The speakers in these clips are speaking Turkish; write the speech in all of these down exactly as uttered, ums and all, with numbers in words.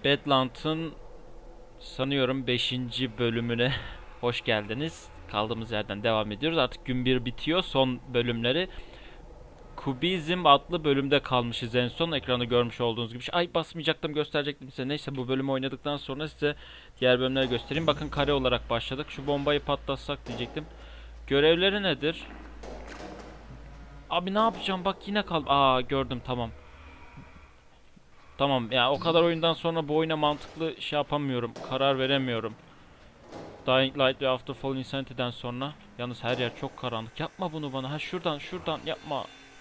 Badlands'ın sanıyorum beşinci bölümüne hoş geldiniz. Kaldığımız yerden devam ediyoruz. Artık gün bir bitiyor. Son bölümleri. Kubizm adlı bölümde kalmışız en son. Ekranda görmüş olduğunuz gibi. Ay basmayacaktım, gösterecektim size. Neyse, bu bölümü oynadıktan sonra size diğer bölümleri göstereyim. Bakın, kare olarak başladık. Şu bombayı patlatsak diyecektim. Görevleri nedir? Abi ne yapacağım? Bak yine kal. Aa, gördüm, tamam. Tamam ya, o kadar oyundan sonra bu oyuna mantıklı şey yapamıyorum. Karar veremiyorum. Dying Light ve Afterfall Insanity'den sonra. Yalnız her yer çok karanlık. Yapma bunu bana. Ha, şuradan şuradan yapma.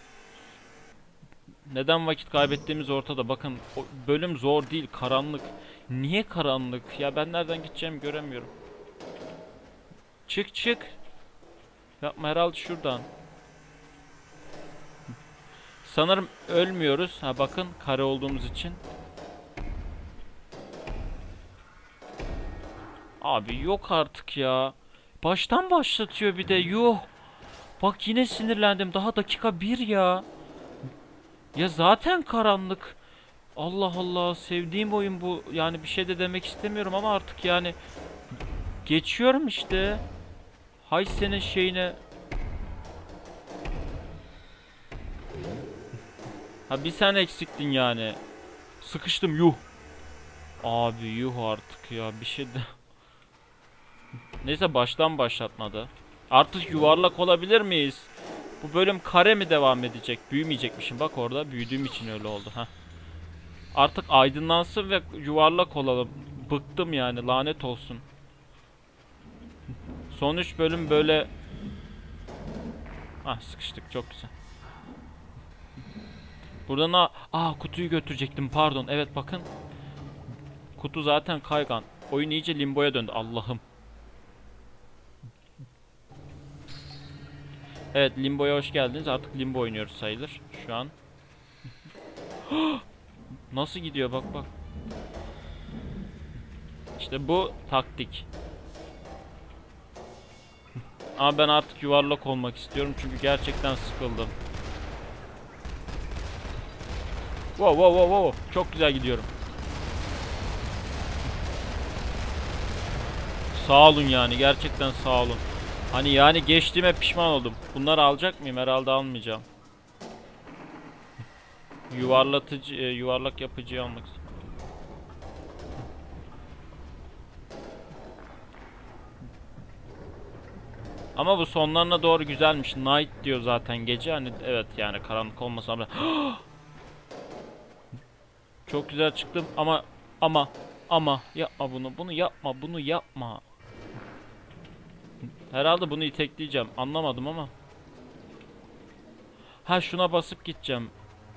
Neden vakit kaybettiğimiz ortada. Bakın, o bölüm zor değil, karanlık. Niye karanlık? Ya ben nereden gideceğimi göremiyorum. Çık çık. Yapma, herhalde şuradan. Sanırım ölmüyoruz. Ha bakın, kare olduğumuz için. Abi yok artık ya. Baştan başlatıyor bir de. Yuh. Bak yine sinirlendim. Daha dakika bir ya. Ya zaten karanlık. Allah Allah, sevdiğim oyun bu. Yani bir şey de demek istemiyorum ama artık yani. Geçiyorum işte. Hay senin şeyine. Ha, bir sen eksiktin yani. Sıkıştım, yuh. Abi yuh artık ya, bir şey de. Neyse, baştan başlatmadı. Artık yuvarlak olabilir miyiz? Bu bölüm kare mi devam edecek? Büyümeyecekmişim. Bak, orada büyüdüğüm için öyle oldu. Heh. Artık aydınlansın ve yuvarlak olalım. Bıktım yani, lanet olsun. Son üç bölüm böyle. Ah, sıkıştık, çok güzel. Buradan a Aa, kutuyu götürecektim, pardon. Evet bakın. Kutu zaten kaygan. Oyun iyice limboya döndü, Allah'ım. Evet, limboya hoş geldiniz. Artık limbo oynuyoruz sayılır şu an. Nasıl gidiyor, bak bak. İşte bu taktik. Ama ben artık yuvarlak olmak istiyorum çünkü gerçekten sıkıldım. Wow wow wow wow. Çok güzel gidiyorum. Sağ olun yani, gerçekten sağ olun. Hani yani geçtiğime pişman oldum. Bunları alacak mıyım? Herhalde almayacağım. Yuvarlatıcı, e, yuvarlak yapıcıyı almak istiyorum. Ama bu sonlarına doğru güzelmiş. Night diyor zaten, gece. Hani evet, yani karanlık olmasa da. Çok güzel çıktım ama ama ama yapma bunu. Bunu yapma. Bunu yapma. Herhalde bunu itekleyeceğim. Anlamadım ama. Ha, şuna basıp gideceğim.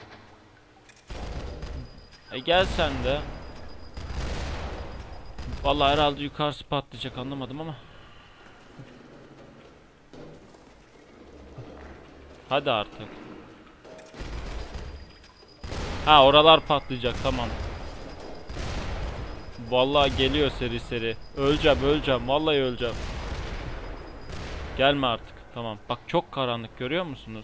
E gel sen de. Vallahi herhalde yukarısı patlayacak, anlamadım ama. Hadi artık. Ha, oralar patlayacak, tamam. Vallahi geliyor seri seri. Öleceğim öleceğim, vallahi öleceğim. Gelme artık, tamam. Bak çok karanlık, görüyor musunuz?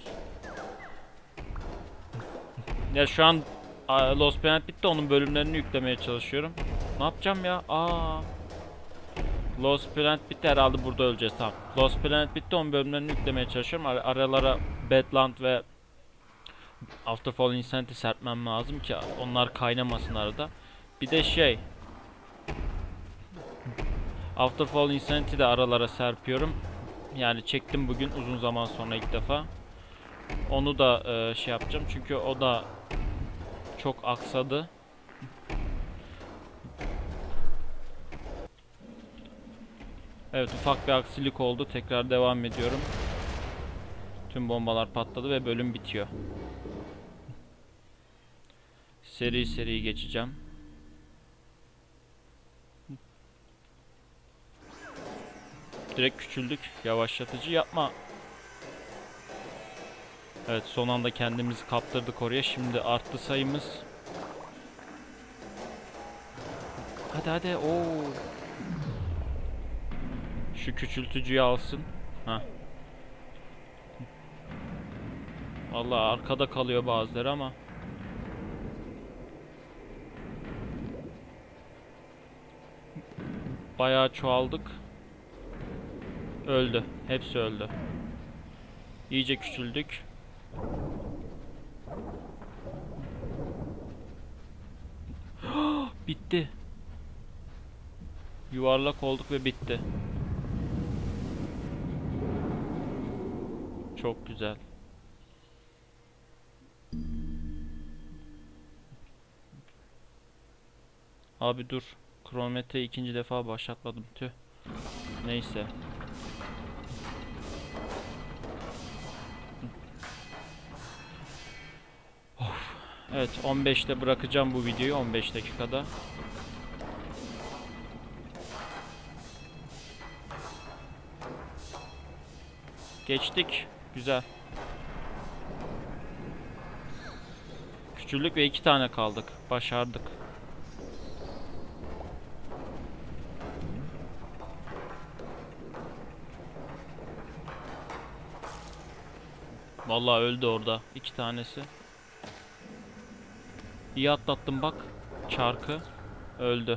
Ya şu an Lost Planet bitti, onun bölümlerini yüklemeye çalışıyorum. Ne yapacağım ya? Aa. Lost Planet bitti, herhalde burada öleceğiz, tamam. Lost Planet bitti, onun bölümlerini yüklemeye çalışıyorum. Ar aralara Badlands ve Afterfall Insanity serpmem lazım ki onlar kaynamasın arada. Bir de şey, Afterfall Insanity de aralara serpiyorum. Yani çektim bugün uzun zaman sonra ilk defa. Onu da e, şey yapacağım çünkü o da çok aksadı. Evet, ufak bir aksilik oldu. Tekrar devam ediyorum. Tüm bombalar patladı ve bölüm bitiyor. Seri seri geçeceğim. Direkt küçüldük. Yavaşlatıcı yapma. Evet, son anda kendimizi kaptırdık oraya. Şimdi arttı sayımız. Hadi hadi. Oo. Şu küçültücüyü alsın. Ha. Vallahi arkada kalıyor bazıları ama. Bayağı çoğaldık. Öldü. Hepsi öldü. İyice küçüldük. Bitti. Yuvarlak olduk ve bitti. Çok güzel. Abi dur. Kronometreyi ikinci defa başlatmadım. Tüh. Neyse. Of. Evet, on beşte bırakacağım bu videoyu. on beş dakikada. Geçtik. Güzel. Küçüldük ve iki tane kaldık. Başardık. Vallahi öldü orada. İki tanesi. İyi atlattım bak. Çarkı. Öldü.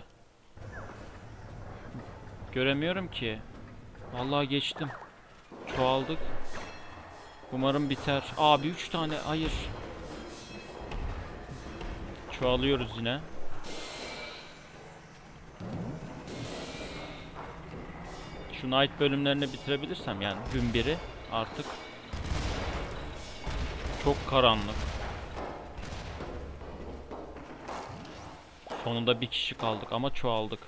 Göremiyorum ki. Vallahi geçtim. Çoğaldık. Umarım biter. Abi üç tane. Hayır. Çoğalıyoruz yine. Şu Night bölümlerini bitirebilirsem yani gün biri artık. Çok karanlık. Sonunda bir kişi kaldık ama çoğaldık.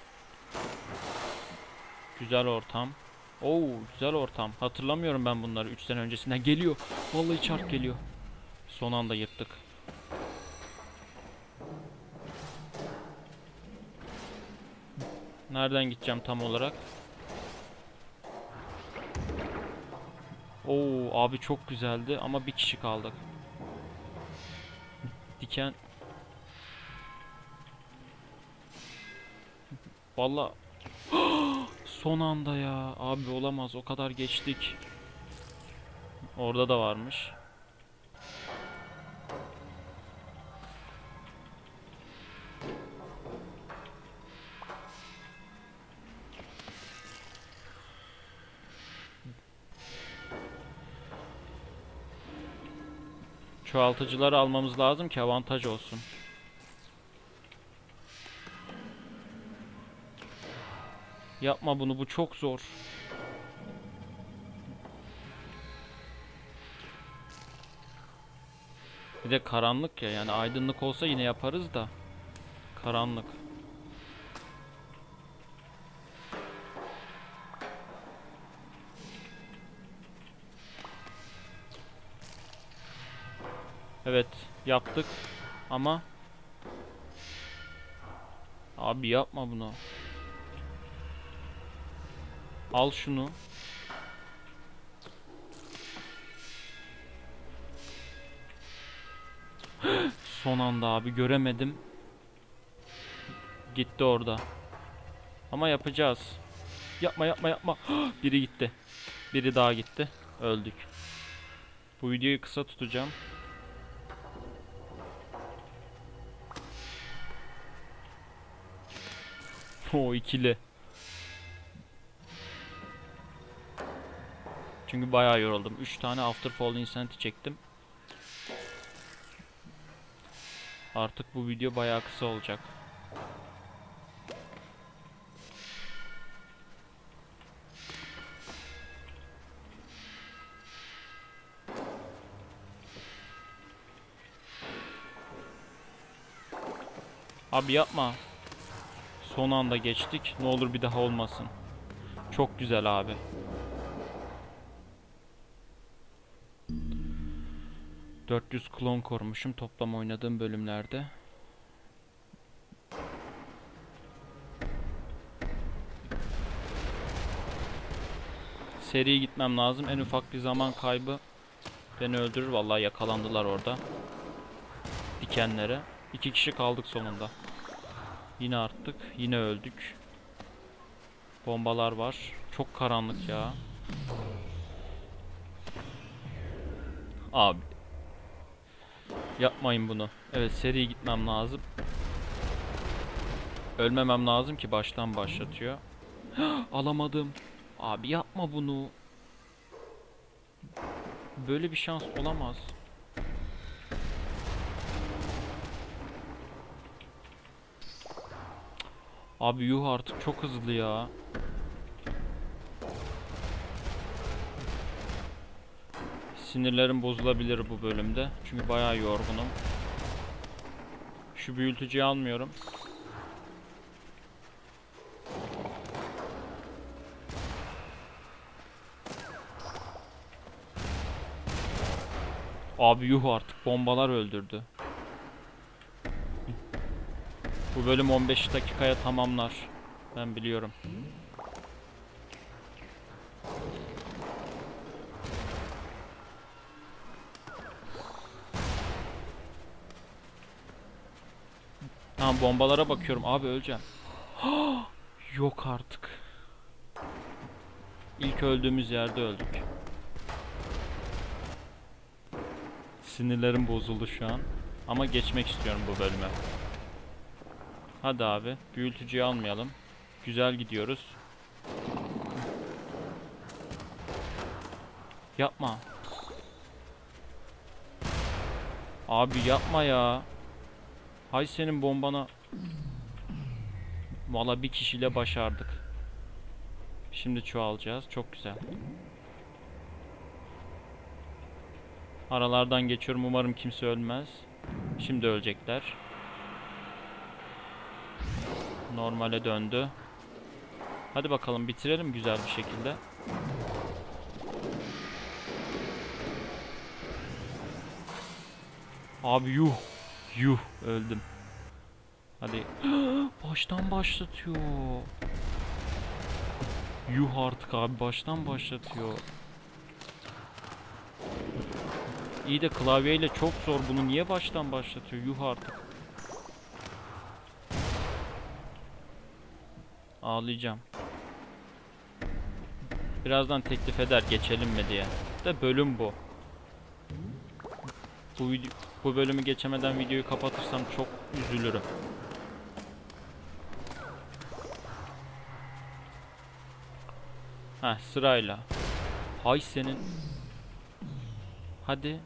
Güzel ortam. Oo, güzel ortam. Hatırlamıyorum ben bunları üç sene öncesinden. Geliyor. Vallahi çark geliyor. Son anda yırttık. Nereden gideceğim tam olarak? Oo, abi çok güzeldi ama bir kişi kaldık. Diken. Vallahi son anda ya. Abi olamaz. O kadar geçtik. Orada da varmış. Çoğaltıcıları almamız lazım ki avantaj olsun. Yapma bunu, bu çok zor. Bir de karanlık ya, yani aydınlık olsa yine yaparız da. Karanlık. Evet, yaptık ama abi yapma bunu. Al şunu. Son anda abi göremedim. Gitti orada. Ama yapacağız. Yapma yapma yapma. Biri gitti. Biri daha gitti. Öldük. Bu videoyu kısa tutacağım. O ikili. Çünkü bayağı yoruldum. üç tane Afterfall Insanity çektim. Artık bu video bayağı kısa olacak. Abi yapma. Son anda geçtik. Ne olur bir daha olmasın. Çok güzel abi. dört yüz klon korumuşum toplam oynadığım bölümlerde. Seri gitmem lazım. En ufak bir zaman kaybı beni öldürür. Vallahi yakalandılar orada. Dikenlere. İki kişi kaldık sonunda. Yine arttık. Yine öldük. Bombalar var. Çok karanlık ya. Abi. Yapmayın bunu. Evet, seri gitmem lazım. Ölmemem lazım ki baştan başlatıyor. Alamadım. Abi yapma bunu. Böyle bir şans olamaz. Abi yuh artık, çok hızlı ya. Sinirlerim bozulabilir bu bölümde. Çünkü bayağı yorgunum. Şu büyültücüyü almıyorum. Abi yuh artık, bombalar öldürdü. Bu bölüm on beş dakikaya tamamlar. Ben biliyorum. Tamam, bombalara bakıyorum. Abi öleceğim. Yok artık. İlk öldüğümüz yerde öldük. Sinirlerim bozuldu şu an. Ama geçmek istiyorum bu bölüme. Hadi abi. Büyültücüyü almayalım. Güzel gidiyoruz. Yapma. Abi yapma ya. Hay senin bombana. Valla bir kişiyle başardık. Şimdi çoğalacağız. Çok güzel. Aralardan geçiyorum. Umarım kimse ölmez. Şimdi ölecekler. Normale döndü. Hadi bakalım bitirelim güzel bir şekilde. Abi yuh. Yuh öldüm. Hadi. Baştan başlatıyor. Yuh artık abi, baştan başlatıyor. İyi de klavyeyle çok zor, bunu niye baştan başlatıyor? Yuh artık. Ağlayacağım. Birazdan teklif eder geçelim mi diye. De bölüm bu. Bu, video, bu bölümü geçemeden videoyu kapatırsam çok üzülürüm. Heh, sırayla. Hay senin. Hadi.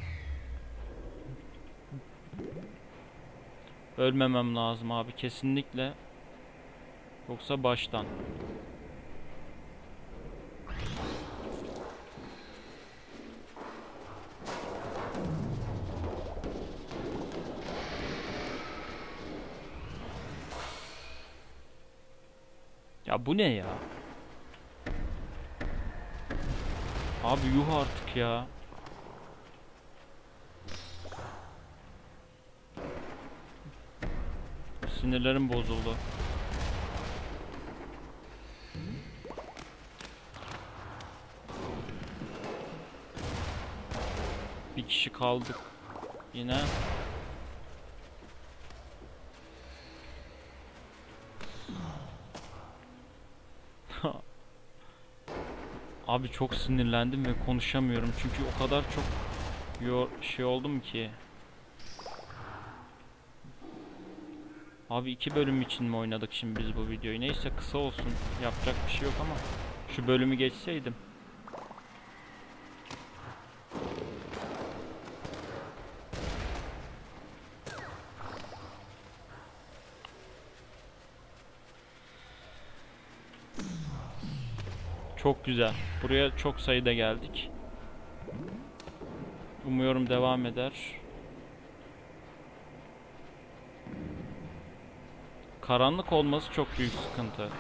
Ölmemem lazım abi kesinlikle. Yoksa baştan. Ya bu ne ya? Abi yuh artık ya. Sinirlerim bozuldu. Bir kişi kaldık yine. Abi çok sinirlendim ve konuşamıyorum çünkü o kadar çok yor şey oldum ki. Abi iki bölüm için mi oynadık şimdi biz bu videoyu? Neyse kısa olsun. Yapacak bir şey yok ama şu bölümü geçseydim. Çok güzel. Buraya çok sayıda geldik. Umuyorum devam eder. Karanlık olması çok büyük sıkıntı.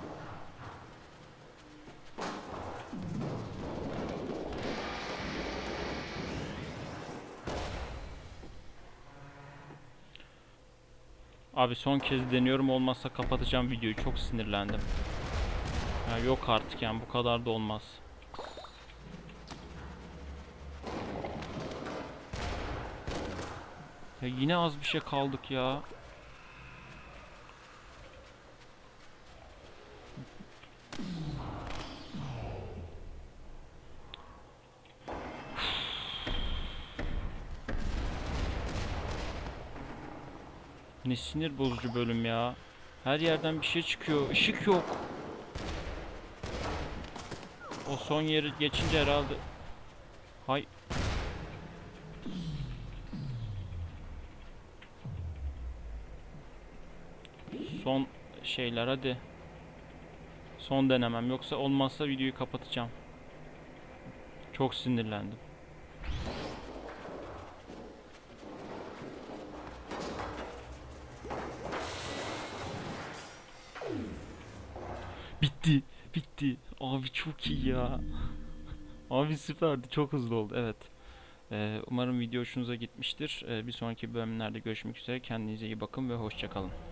Abi son kez deniyorum, olmazsa kapatacağım videoyu. Çok sinirlendim. Ya yok artık yani, bu kadar da olmaz. Ya yine az bir şey kaldık ya. Ne sinir bozucu bölüm ya. Her yerden bir şey çıkıyor. Işık yok. O son yeri geçince herhalde. Hay. Son şeyler hadi. Son denemem, yoksa olmazsa videoyu kapatacağım. Çok sinirlendim. Bitti. Bitti. Abi çok iyi ya. Abi süperdi. Çok hızlı oldu. Evet. Ee, umarım video hoşunuza gitmiştir. Ee, bir sonraki bölümlerde görüşmek üzere. Kendinize iyi bakın ve hoşça kalın.